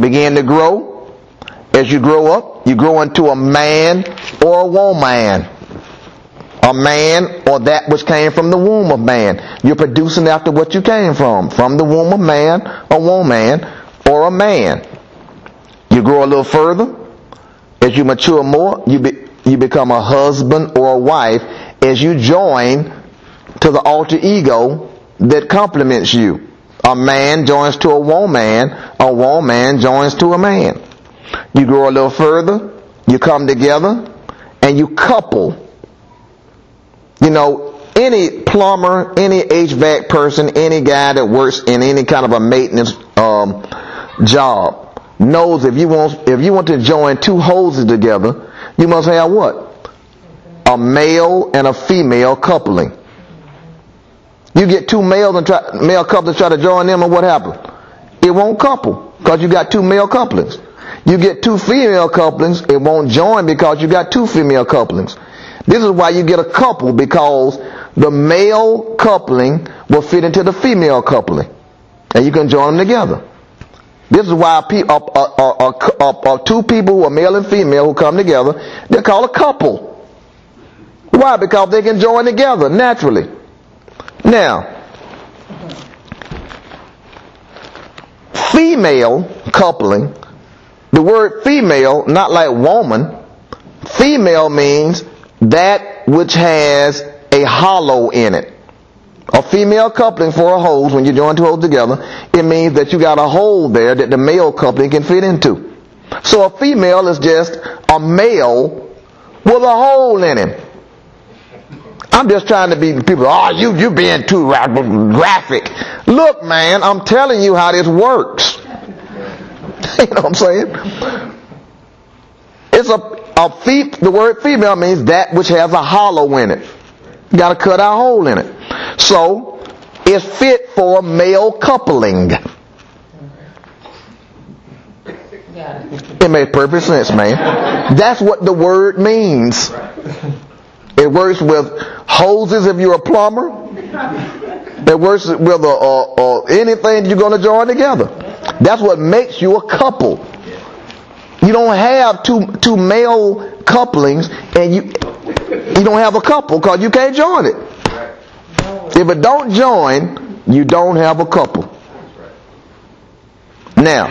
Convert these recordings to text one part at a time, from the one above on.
begin to grow. As you grow up, you grow into a man or a woman. A man or that which came from the womb of man. You're producing after what you came from the womb of man, a woman, or a man. You grow a little further. As you mature more, you become a husband or a wife as you join to the alter ego that complements you. A man joins to a woman joins to a man. You grow a little further, you come together, and you couple. You know, any plumber, any HVAC person, any guy that works in any kind of a maintenance job knows if you want to join two hoses together, you must have what? A male and a female coupling. You get two male couples try to join them, and what happens? It won't couple because you got two male couplings. You get two female couplings, it won't join because you got two female couplings. This is why you get a couple, because the male coupling will fit into the female coupling, and you can join them together. This is why two people who are male and female who come together, they're called a couple. Why? Because they can join together naturally. Now, female coupling, the word female, not like woman, female means that which has a hollow in it. A female coupling for a hose, when you join two holes together, it means that you got a hole there that the male coupling can fit into. So a female is just a male with a hole in him. I'm just trying to be people, you being too graphic. Look, man, I'm telling you how this works. You know what I'm saying? It's the word female means that which has a hollow in it. You got to cut a hole in it. So it's fit for male coupling. It makes perfect sense, man. That's what the word means. It works with hoses if you're a plumber. It works with anything you're going to join together. That's what makes you a couple. You don't have two male couplings, and you don't have a couple because you can't join it. If it don't join, you don't have a couple. Now,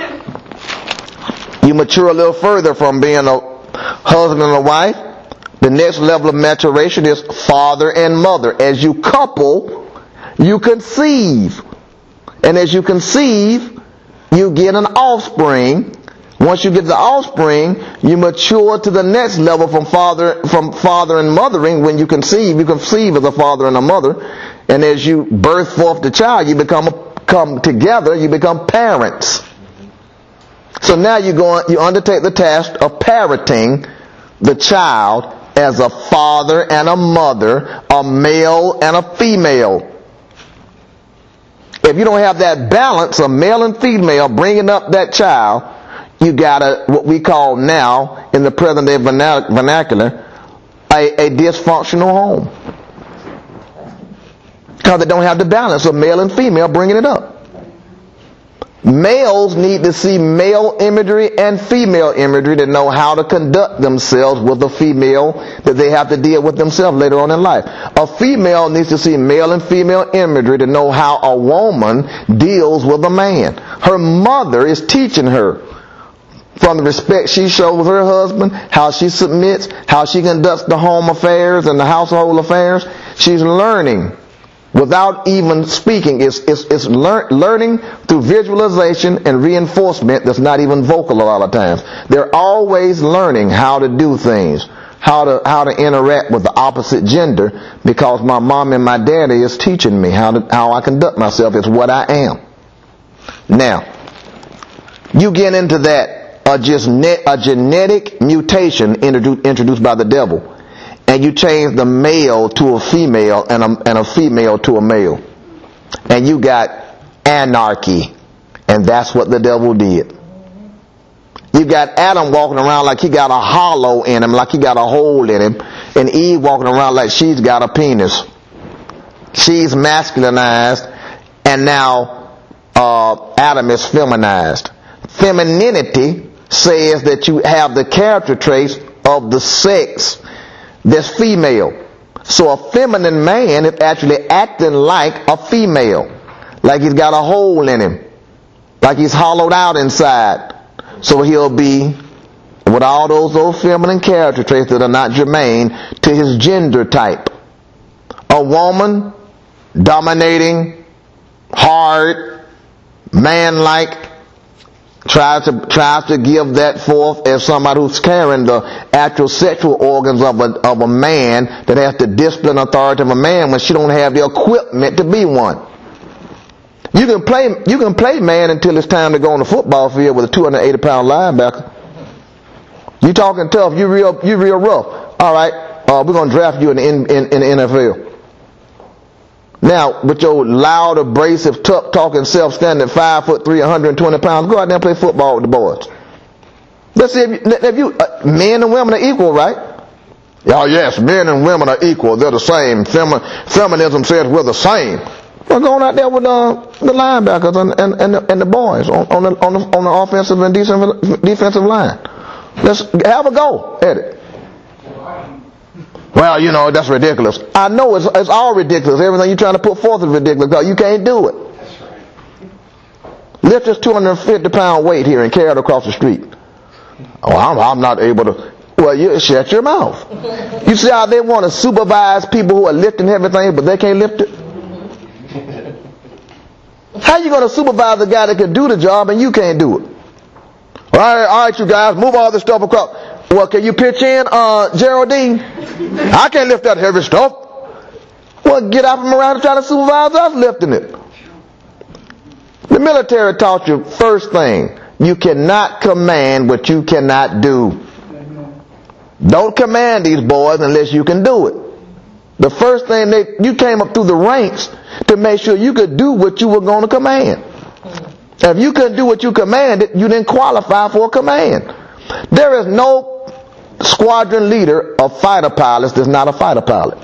you mature a little further from being a husband and a wife. The next level of maturation is father and mother. As you couple, you conceive. And as you conceive, you get an offspring. Once you get the offspring, you mature to the next level from father and mothering. When you conceive as a father and a mother. And as you birth forth the child, you come together, you become parents. So now you undertake the task of parenting the child as a father and a mother, a male and a female. If you don't have that balance of male and female bringing up that child, you got what we call now, in the present day vernacular, a dysfunctional home. Because they don't have the balance of male and female bringing it up. Males need to see male imagery and female imagery to know how to conduct themselves with a female that they have to deal with themselves later on in life. A female needs to see male and female imagery to know how a woman deals with a man. Her mother is teaching her from the respect she shows her husband, how she submits, how she conducts the home affairs and the household affairs. She's learning. Without even speaking, it's learning through visualization and reinforcement that's not even vocal a lot of times. They're always learning how to do things, how to interact with the opposite gender, because my mom and my daddy is teaching me how I conduct myself. It's what I am. Now, you get into that a genetic mutation introduced by the devil. And you change the male to a female and a female to a male. And you got anarchy. And that's what the devil did. You got Adam walking around like he got a hollow in him, like he got a hole in him. And Eve walking around like she's got a penis. She's masculinized. And now Adam is feminized. Femininity says that you have the character traits of the sex that's female. So a feminine man is actually acting like a female, like he's got a hole in him, like he's hollowed out inside. So he'll be with all those feminine character traits that are not germane to his gender type. A woman, dominating, hard, man-like, tries to give that forth as somebody who's carrying the actual sexual organs of a man that has the discipline authority of a man when she don't have the equipment to be one. You can play man until it's time to go on the football field with a 280-pound linebacker. You talking tough, you real rough. All right, we're gonna draft you in the NFL. Now, with your loud, abrasive, tough talking self standing 5'3", 120 pounds, go out there and play football with the boys. Let's see if you men and women are equal, right? Oh yes, men and women are equal. They're the same. Feminism says we're the same. We're going out there with the linebackers and the boys on the offensive and defensive line. Let's have a go at it. Well, you know, that's ridiculous. I know it's all ridiculous. Everything you're trying to put forth is ridiculous because you can't do it. Lift this 250-pound weight here and carry it across the street. Oh, I'm not able to. Well, you shut your mouth. You see how they want to supervise people who are lifting heavy things, but they can't lift it? How you going to supervise a guy that can do the job and you can't do it? All right, you guys, move all this stuff across. Well, can you pitch in, Geraldine? I can't lift that heavy stuff. Well, get out from around and try to supervise us lifting it. The military taught you, first thing, you cannot command what you cannot do. Don't command these boys unless you can do it. The first thing, you came up through the ranks to make sure you could do what you were going to command. If you couldn't do what you commanded, you didn't qualify for a command. There is no squadron leader of fighter pilots that's not a fighter pilot.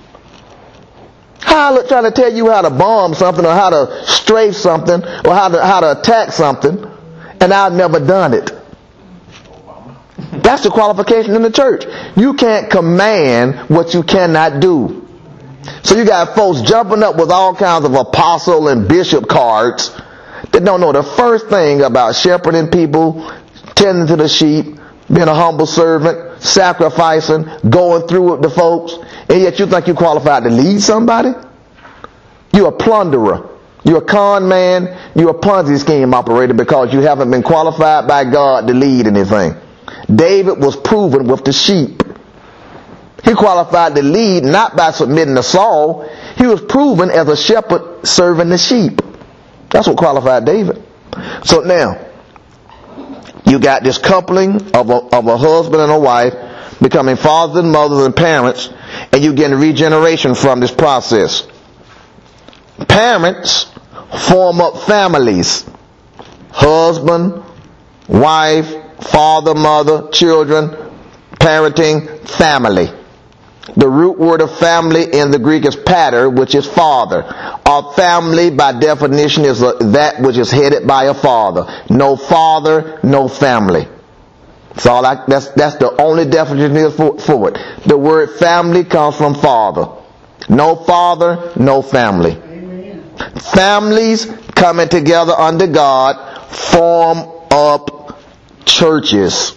How I trying to tell you how to bomb something or how to strafe something or how to attack something and I've never done it. That's the qualification in the church. You can't command what you cannot do. So you got folks jumping up with all kinds of apostle and bishop cards that don't know the first thing about shepherding people, tending to the sheep, being a humble servant, sacrificing, going through with the folks, and yet you think you're qualified to lead somebody? You're a plunderer. You're a con man. You're a Ponzi scheme operator because you haven't been qualified by God to lead anything. David was proven with the sheep. He qualified to lead not by submitting to Saul. He was proven as a shepherd serving the sheep. That's what qualified David. So now, you got this coupling of a husband and a wife becoming fathers and mothers and parents, and you getting regeneration from this process. Parents form up families. Husband, wife, father, mother, children, parenting, family. The root word of family in the Greek is pater, which is father. A family, by definition, is that which is headed by a father. No father, no family. That's the only definition for it. The word family comes from father. No father, no family. Amen. Families coming together under God form up churches.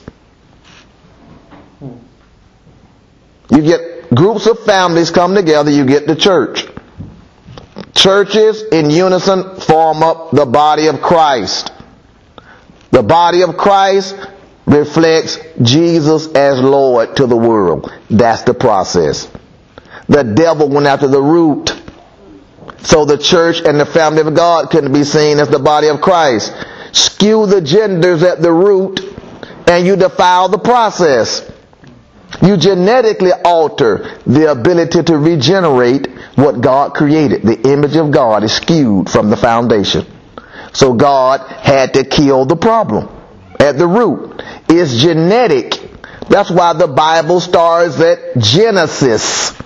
You get groups of families come together, you get the church. Churches in unison form up the body of Christ. The body of Christ reflects Jesus as Lord to the world. That's the process. The devil went after the root. So the church and the family of God couldn't be seen as the body of Christ. Skew the genders at the root and you defile the process. You genetically alter the ability to regenerate what God created. The image of God is skewed from the foundation. So God had to kill the problem at the root. It's genetic. That's why the Bible starts at Genesis.